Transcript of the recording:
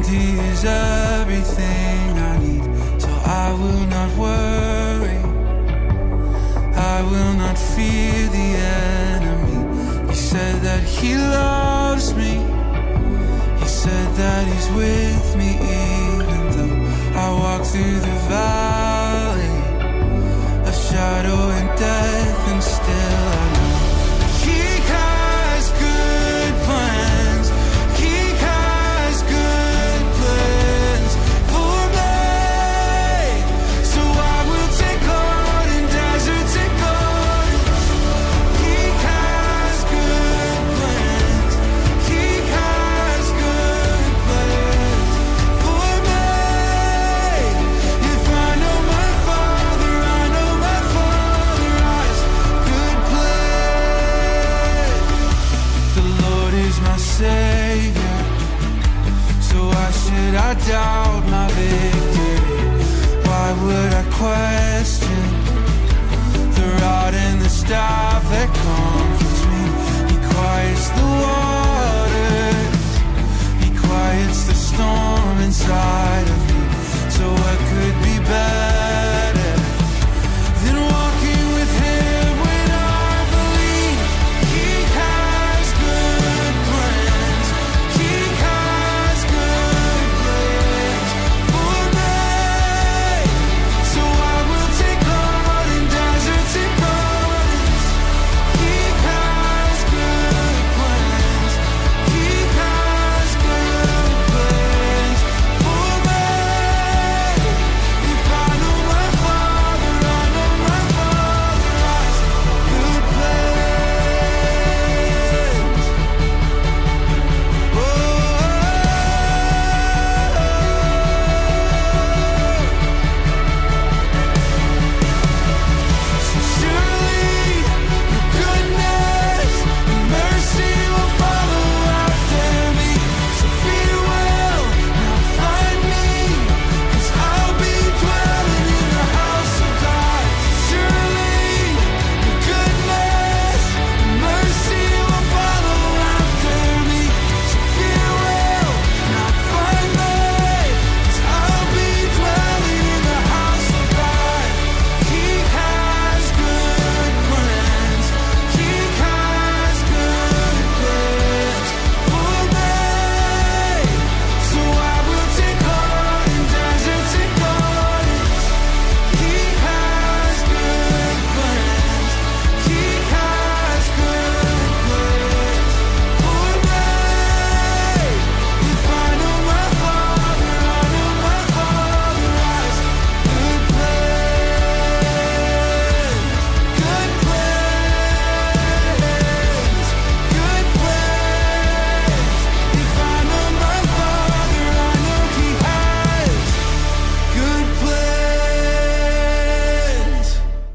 He is everything I need, so I will not worry. I will not fear the enemy. He said that He loves me. He said that He's with me even though I walk through the valley of shadow and death, and still I know He has good plans. He has good plans for me. So I will take heart in deserts and gardens. He has good plans. He has good plans for me. If I know my Father, I know my Father has good plans. The Lord is my Savior, so why should I doubt my victory? Why would I question the rod and the staff that comforts me? He quiets the waters, He quiets the storm inside